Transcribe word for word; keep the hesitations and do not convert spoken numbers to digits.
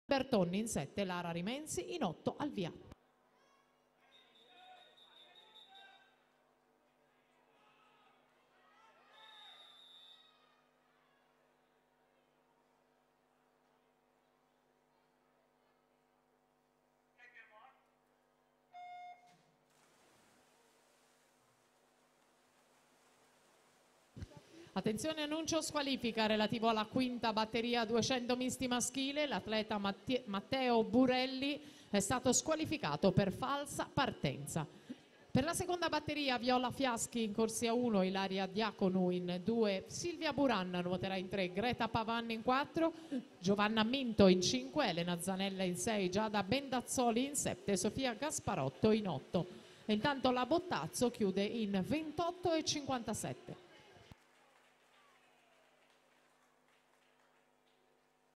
Bertonni in sette, Lara Rimensi in otto al via. Attenzione, annuncio squalifica relativo alla quinta batteria duecento misti maschile. L'atleta Matteo Burelli è stato squalificato per falsa partenza. Per la seconda batteria Viola Fiaschi in corsia uno, Ilaria Diaconu in due, Silvia Buranna nuoterà in tre, Greta Pavanni in quattro, Giovanna Minto in cinque, Elena Zanella in sei, Giada Bendazzoli in sette, Sofia Gasparotto in otto. E intanto la Bottazzo chiude in ventotto e cinquantasette.